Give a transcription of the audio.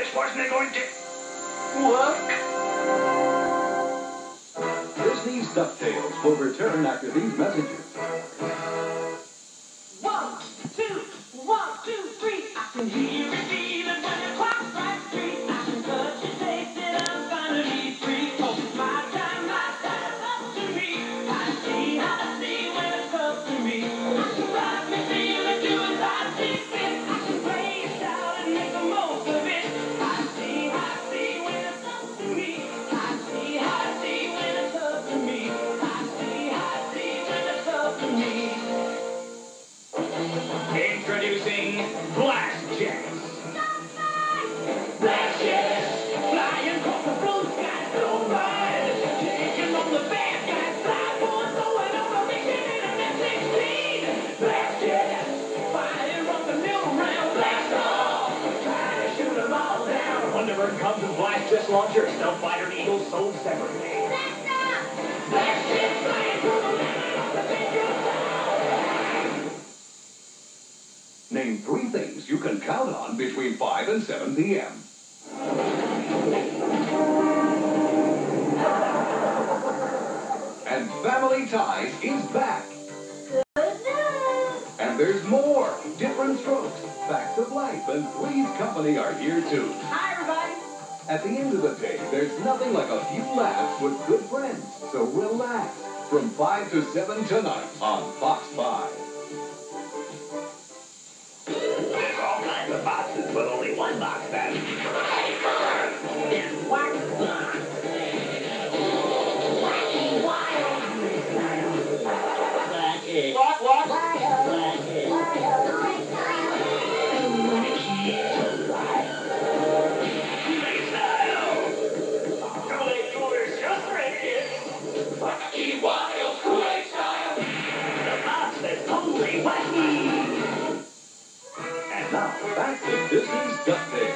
this wasn't going to work. Disney's Ducktails will return after these messages. 1, 2, 1, 2, 3. I can hear it feeling when the clock strikes 3. I can touch it, taste it, I'm finally free. Oh, my time, up to me. I see when it's up to me. I can rock me, feel it, do as I see fit. I can play it out and make the most of it. I see when it's up to me. I see when it's up to me. I see when it's up to me. Introducing Blast Jets. Blast Jets, flying across the blue sky, so wide. Taking on the bad guys, fly boys going on a mission in an F-16. Blast Jets, fire on the new round, blast off. Trying to shoot them all down. Thunderbird comes with Blast Jets launcher. Stealth fighter and Eagle sold separately. Blast off! Blast Jets flying through the limit of the Central Zone. Name 3 things you can count on between 5 and 7 p.m. And Family Ties is back. And there's more. Different Strokes, Facts of Life, and Three's Company are here too. Hi, everybody. At the end of the day, there's nothing like a few laughs with good friends. So relax. From 5 to 7 tonight on Fox 5. There's all kinds of boxes, but only one box that's is wax box. Wacky Wild. Wacky. What? Wacky. Wacky Wild Kool-Aid style. The box that's totally wacky. And now, back to Disney's Ducktails.